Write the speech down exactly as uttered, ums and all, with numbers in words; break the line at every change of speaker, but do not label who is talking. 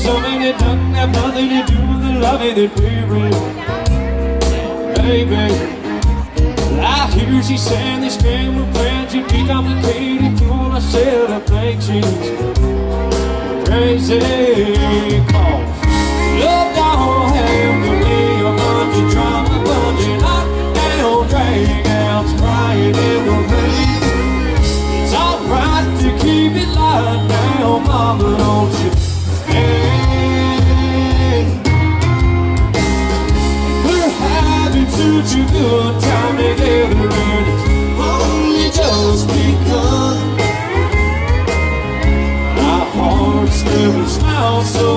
something that doesn't have nothing to do with the loving that we bring. Baby, I hear she saying this game we're playing too be complicated. Told myself I think she's crazy. Cause love don't have to be a bunch of drama, bunch of knockdown, drag-outs, crying in the rain. It's alright to keep it lying down, mama, don't you? Hey, we're having such a good time together, and it's only just begun. Our hearts never smile so